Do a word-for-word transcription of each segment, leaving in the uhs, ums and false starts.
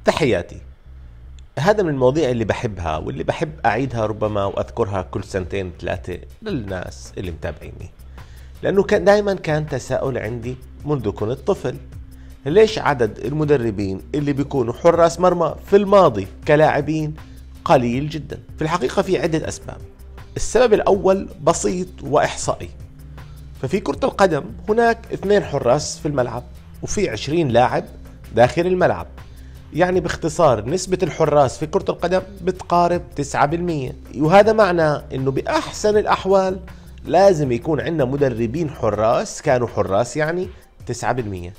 تحياتي. هذا من المواضيع اللي بحبها واللي بحب أعيدها ربما وأذكرها كل سنتين ثلاثة للناس اللي متابعيني، لأنه كان دائما كان تساؤل عندي منذ كنت طفل: ليش عدد المدربين اللي بيكونوا حراس مرمى في الماضي كلاعبين قليل جدا؟ في الحقيقة في عدة أسباب. السبب الأول بسيط وإحصائي. ففي كرة القدم هناك اثنين حراس في الملعب وفي عشرين لاعب داخل الملعب، يعني باختصار نسبة الحراس في كرة القدم بتقارب تسعة بالمية، وهذا معناه انه بأحسن الأحوال لازم يكون عندنا مدربين حراس كانوا حراس، يعني تسعة بالمية،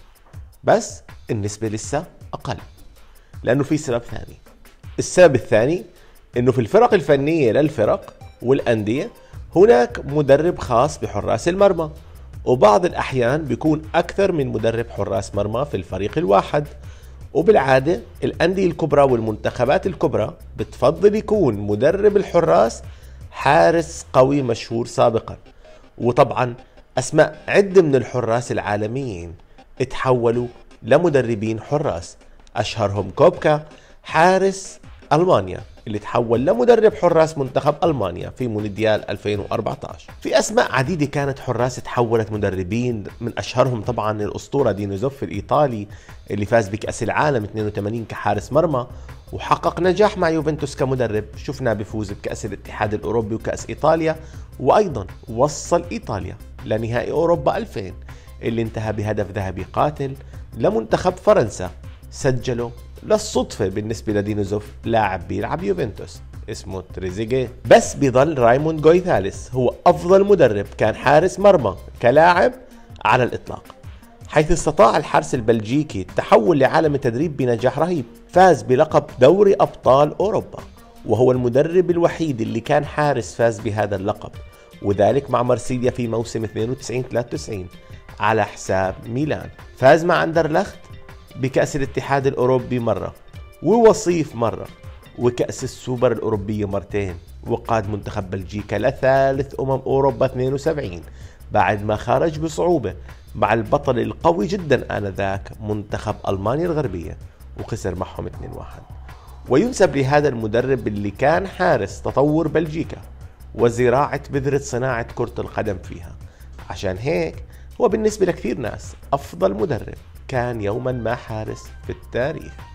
بس النسبة لسه أقل لأنه في سبب ثاني. السبب الثاني انه في الفرق الفنية للفرق والأندية هناك مدرب خاص بحراس المرمى، وبعض الأحيان بيكون أكثر من مدرب حراس مرمى في الفريق الواحد. وبالعادة الأندية الكبرى والمنتخبات الكبرى بتفضل يكون مدرب الحراس حارس قوي مشهور سابقا. وطبعا أسماء عدة من الحراس العالميين اتحولوا لمدربين حراس، أشهرهم كوبكا حارس ألمانيا اللي تحول لمدرب حراس منتخب ألمانيا في مونديال ألفين وأربعة عشر. في أسماء عديدة كانت حراس تحولت مدربين، من أشهرهم طبعا الأسطورة دينيزوف الإيطالي اللي فاز بكأس العالم اثنين وثمانين كحارس مرمى وحقق نجاح مع يوفنتوس كمدرب، شفناه بفوز بكأس الاتحاد الأوروبي وكأس إيطاليا، وأيضا وصل إيطاليا لنهائي أوروبا ألفين اللي انتهى بهدف ذهبي قاتل لمنتخب فرنسا سجله للصدفة بالنسبة لدينيزوف لاعب بيلعب يوفنتوس اسمه تريزيجيه. بس بيظل رايموند جويثاليس هو أفضل مدرب كان حارس مرمى كلاعب على الإطلاق، حيث استطاع الحارس البلجيكي التحول لعالم التدريب بنجاح رهيب. فاز بلقب دوري أبطال أوروبا، وهو المدرب الوحيد اللي كان حارس فاز بهذا اللقب، وذلك مع مارسيليا في موسم اثنين وتسعين ثلاثة وتسعين على حساب ميلان. فاز مع أندرلخت بكأس الاتحاد الأوروبي مرة، ووصيف مرة، وكأس السوبر الأوروبية مرتين، وقاد منتخب بلجيكا لثالث أمم أوروبا اثنين وسبعين بعد ما خرج بصعوبة مع البطل القوي جدا آنذاك منتخب ألمانيا الغربية وخسر معهم اثنين واحد. وينسب لهذا المدرب اللي كان حارس تطور بلجيكا وزراعة بذرة صناعة كرة القدم فيها. عشان هيك هو بالنسبة لكثير ناس أفضل مدرب كان يوما ما حارس في التاريخ.